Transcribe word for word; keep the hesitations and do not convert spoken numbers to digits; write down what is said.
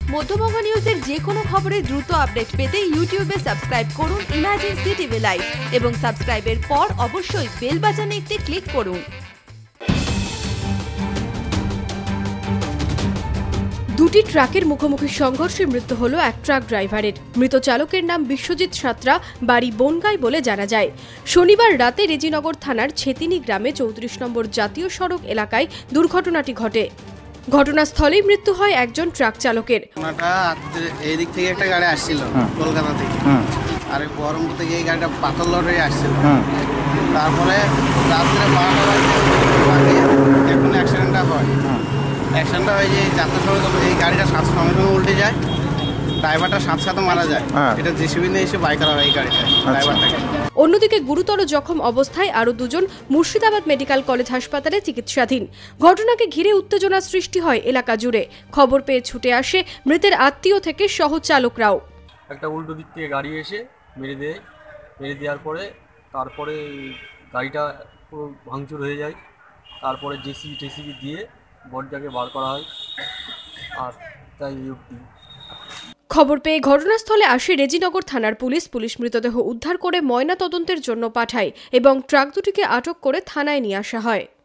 মধ্যবঙ্গ নিউজের যে কোনো খবরের দ্রুত আপডেট পেতে ইউটিউবে সাবস্ক্রাইব করুন ইমার্জেন্সি টিভি লাইভ এবং সাবস্ক্রাইবের পর অবশ্যই বেল বাটনে একটি ক্লিক করুন। দুটি ট্রাকের মুখোমুখি সংঘর্ষে মৃত্যু হলো এক ট্রাক ড্রাইভারের। মৃত চালকের নাম বিশ্বজিৎ সাঁতরা, বাড়ি বনগাঁয় বলে জানা যায়। শনিবার রাতে রেজিনগর থানার ছেতিনি গ্রামে চৌত্রিশ নম্বর জাতীয় সড়ক এলাকায় দুর্ঘটনাটি ঘটে। ঘটনাস্থলেই মৃত্যু হয় একজন ট্রাক চালকের। এই দিক থেকে একটা গাড়ি আসছিল কলকাতা থেকে, আর বহরমপুর থেকে এই গাড়িটা পাথর লড়ে আসছিল। তারপরে রাত্রে বারোটা বাজে এখন অ্যাক্সিডেন্টটা হয়। অ্যাক্সিডেন্টটা হয়ে যে জাতীয় সড়ক এই গাড়িটা সাথে সঙ্গে সঙ্গে উল্টে যায়, ড্রাইভারটা সাথে সাথে মারা যায়। এটা জেসিবি নিয়ে এসে বাই করা হয় এই গাড়িটা ড্রাইভারটাকে। অন্যদিকে গুরুতর জখম অবস্থায় আরও দুজন মুর্শিদাবাদ মেডিকেল কলেজ হাসপাতালে চিকিৎসাধীন। ঘটনাকে ঘিরে উত্তেজনা সৃষ্টি হয় এলাকা জুড়ে। খবর পেয়ে ছুটে আসে মৃতের আত্মীয় থেকে সহ চালকরাও। একটা উল্টো দিক থেকে গাড়ি এসে মেরে দেয়, মেরে দেওয়ার পরে তারপরে গাড়িটা পুরো ভাঙচুর হয়ে যায়। তারপরে জেসিবি টেসিবি দিয়ে বডিটাকে বার করা হয়। আর তাই খবর পেয়ে ঘটনাস্থলে আসে রেজিনগর থানার পুলিশ। পুলিশ মৃতদেহ উদ্ধার করে ময়না তদন্তের জন্য পাঠায় এবং ট্রাক দুটিকে আটক করে থানায় নিয়ে আসা হয়।